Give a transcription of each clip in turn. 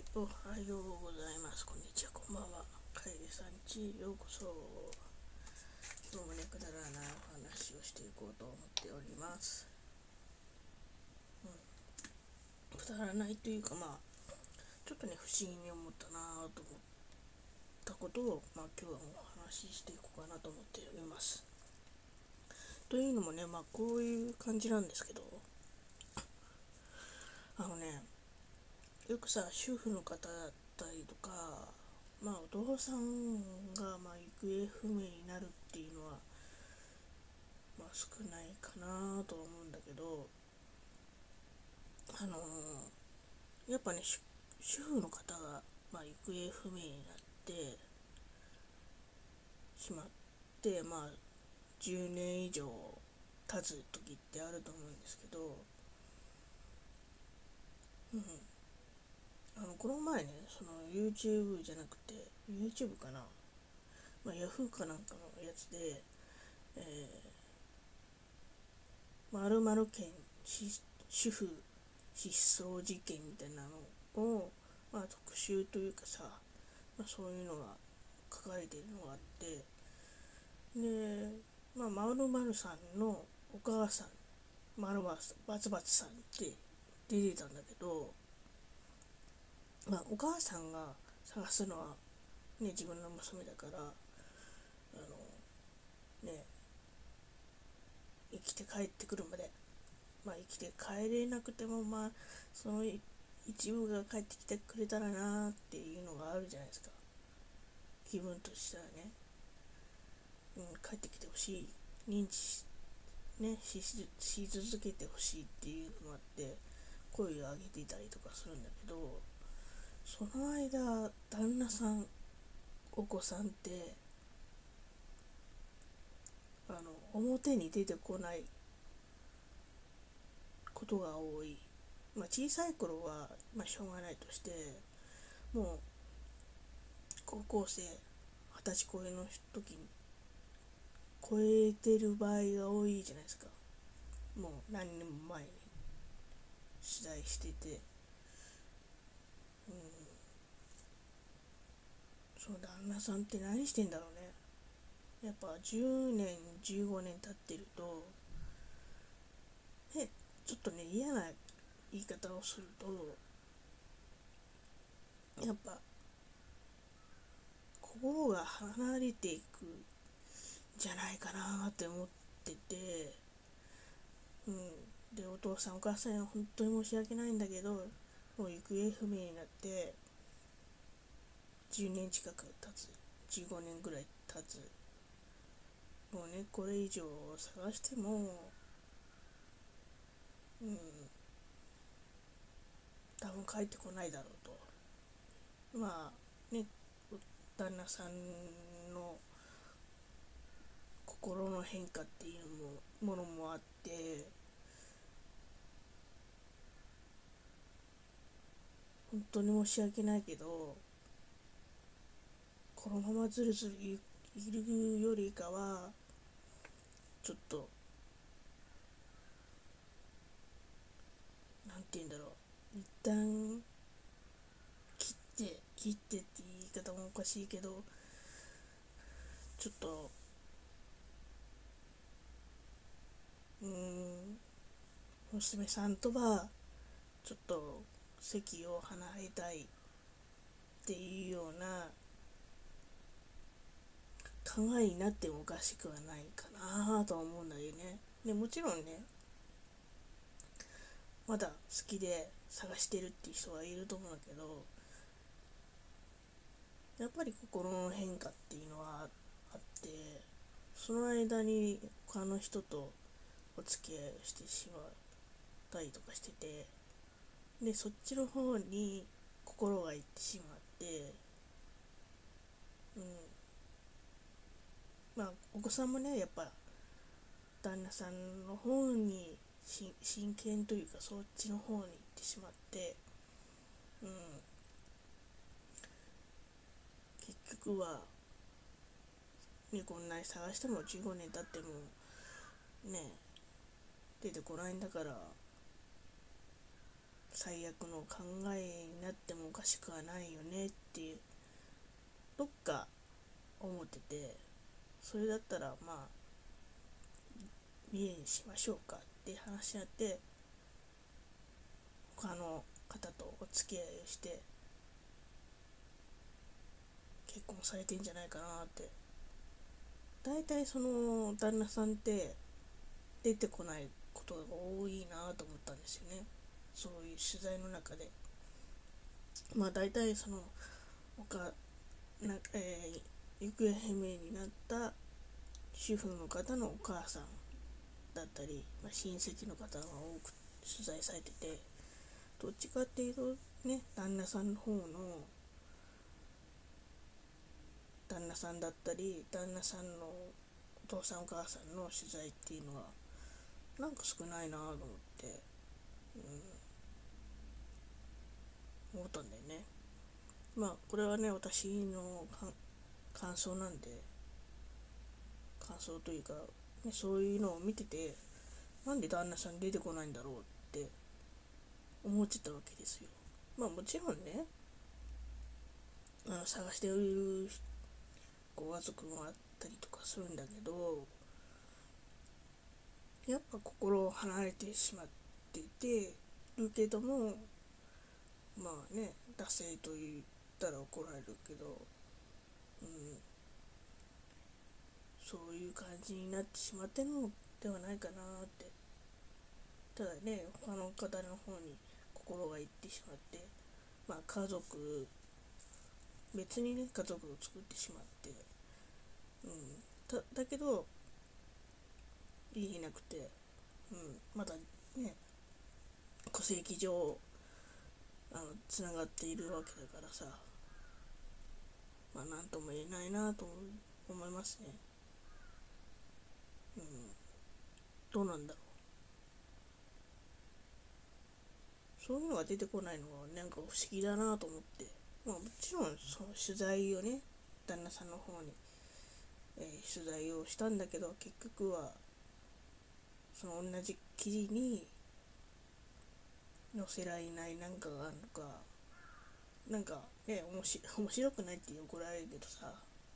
おはようございます。こんにちは、こんばんは。カエルさんちへようこそ。今日もね、くだらないお話をしていこうと思っております。くだらないというか、ちょっとね、不思議に思ったなと思ったことを、今日はお話ししていこうかなと思っております。というのもね、こういう感じなんですけど、あのね、よくさ、主婦の方だったりとか、お父さんが行方不明になるっていうのは、少ないかなとは思うんだけど、あのやっぱね、主婦の方が、行方不明になってしまって、10年以上経つ時ってあると思うんですけど、うん、この前ね、その YouTube じゃなくて、YouTube かな、Yahoo かなんかのやつで、〇〇県主婦失踪事件みたいなのを、特集というかさ、そういうのが書かれているのがあって、で、〇〇さんのお母さん、〇〇バツバツさんって出てたんだけど、お母さんが探すのは、ね、自分の娘だから、ね、生きて帰ってくるまで、生きて帰れなくても、その一部が帰ってきてくれたらなっていうのがあるじゃないですか。気分としてはね、帰ってきてほしい、認知しね、し続けてほしいっていうのもあって声を上げていたりとかするんだけど、その間旦那さん、お子さんって表に出てこないことが多い。小さい頃は、しょうがないとして、もう高校生、二十歳超えの時に超えてる場合が多いじゃないですか。もう何年も前に取材してて、うん、その旦那さんって何してんだろうね。やっぱ10年15年経ってると、ちょっとね、嫌な言い方をすると、やっぱ心が離れていくんじゃないかなって思ってて、で、お父さんお母さんは本当に申し訳ないんだけど、もう行方不明になって10年近く経つ、15年ぐらい経つ、もうね、これ以上探しても、うん、多分帰ってこないだろうと。ね、旦那さんの心の変化っていうものもあって、本当に申し訳ないけど、このままずるずるいるよりかは、ちょっと、なんて言うんだろう、一旦切ってって言い方もおかしいけど、ちょっと、娘さんとは、ちょっと席を離れたいっていうような考えになってもおかしくはないかなとは思うんだよね。でもちろんね、まだ好きで探してるっていう人はいると思うんだけど、やっぱり心の変化っていうのはあって、その間に他の人とお付き合いをしてしまったりとかしてて、でそっちの方に心がいってしまって、うん、お子さんもね、やっぱ旦那さんの方に真剣というか、そっちの方に行ってしまって、うん、結局は、ね、こんなに探しても15年経ってもね、出てこないんだから、 最悪の考えになってもおかしくはないよねっていうどっか思ってて、それだったらまあ家にしましょうかって話になって、他の方とお付き合いをして結婚されてんじゃないかなって。大体その旦那さんって出てこないことが多いなと思ったんですよね、そういう取材の中で。まあ大体そのおかな、行方不明になった主婦の方のお母さんだったり、親戚の方が多く取材されてて、どっちかっていうとね、旦那さんだったり旦那さんのお父さんお母さんの取材っていうのはなんか少ないなと思って、思ったんだよね。まあこれはね、私の感想なんで、感想というか、ね、そういうのを見てて、なんで旦那さん出てこないんだろうって思ってたわけですよ。まあもちろんね、探しているご家族もあったりとかするんだけど、やっぱ心を離れてしまっていてるけども、まあね、惰性と言ったら怒られるけど、そういう感じになってしまってるのではないかなって。ただね、他の方の方に心がいってしまって、まあ家族、別にね、家族を作ってしまって、だけど、家にいなくて、まだね、戸籍上、つながっているわけだからさ、まあなんとも言えないなと思いますね。どうなんだろう。そういうのが出てこないのがなんか不思議だなと思って、まあもちろんその取材をね、旦那さんの方に、取材をしたんだけど、結局はその同じ記事に載せられないなんかがあるのか、なんかね、面白くないって怒られるけどさ、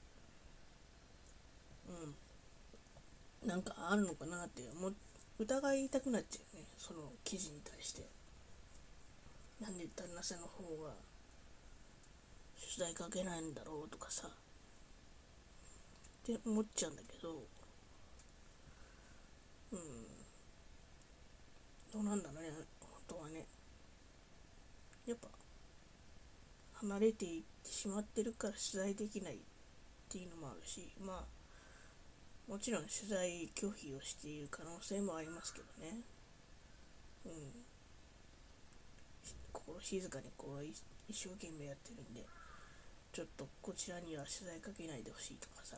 なんかあるのかなって疑いたくなっちゃうね、その記事に対して。なんで旦那さんの方が取材かけないんだろうとかさって思っちゃうんだけど、どうなんだろうね、本当はね。やっぱ離れていってしまってるから取材できないっていうのもあるし、まあもちろん取材拒否をしている可能性もありますけどね。心静かにこう一生懸命やってるんで、ちょっとこちらには取材かけないでほしいとかさ、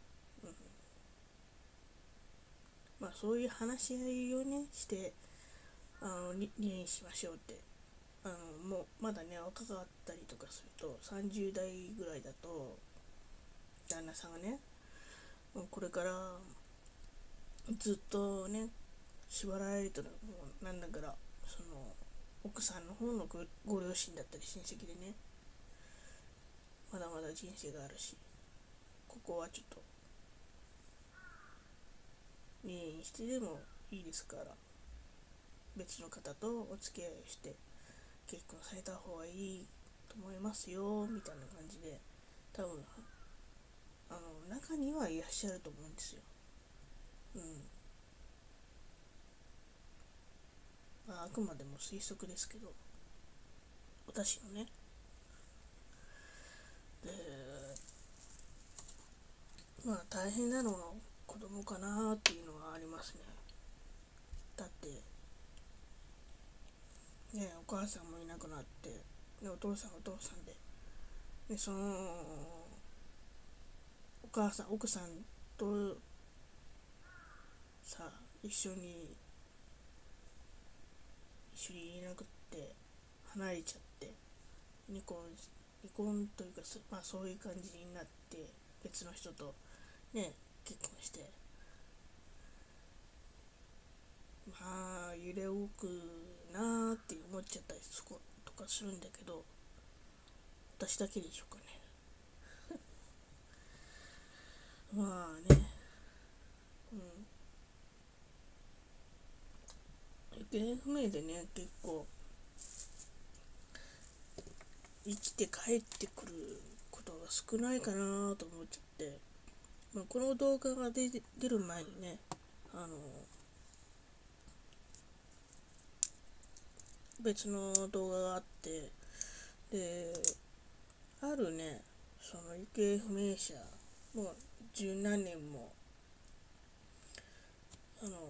まあそういう話し合いをねして離縁しましょうって、もうまだね若かったりとかすると、30代ぐらいだと旦那さんがね、もうこれからずっとね縛られると、もうなんだから、その奥さんの方のご両親だったり親戚でね、まだまだ人生があるし、ここはちょっと離縁してでもいいですから、別の方とお付き合いをして結婚された方がいいと思いますよみたいな感じで、多分中にはいらっしゃると思うんですよ。まあ、あくまでも推測ですけど、私のね。で、まあ大変なのは子供かなっていうのはありますね。だってね、お母さんもいなくなって、ね、お父さんはお父さんで、でそのお母さん奥さんとさ、一緒にいなくって離れちゃって、離婚というか、まあそういう感じになって、別の人とね結婚して、まあ揺れ動くなーって思っちゃったりとかするんだけど、私だけでしょうかね。まあね、行方不明でね、結構生きて帰ってくることが少ないかなと思っちゃって、この動画が出る前にね、別の動画があって、で、あるね、その行方不明者、もう十何年も、あの、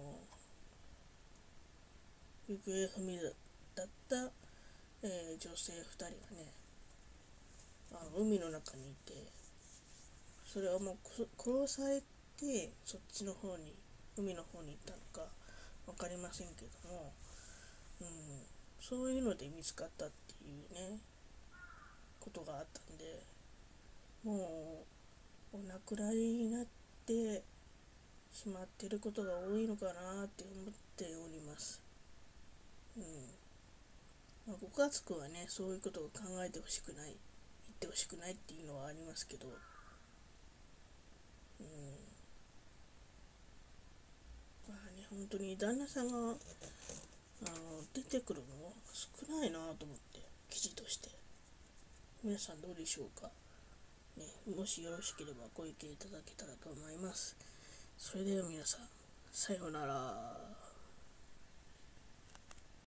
行方不明だった、女性2人がね、海の中にいて、それはもう殺されて、そっちの方に、海の方に行ったのか分かりませんけども、そういうので見つかったっていうね、ことがあったんで、もうお亡くなりになってしまっていることが多いのかなって思っております。ご家族はね、そういうことを考えてほしくない、言ってほしくないっていうのはありますけど、まあね、本当に旦那さんが出てくるのは少ないなと思って、記事として。皆さんどうでしょうか、ね、もしよろしければご意見いただけたらと思います。それでは皆さん、さようなら。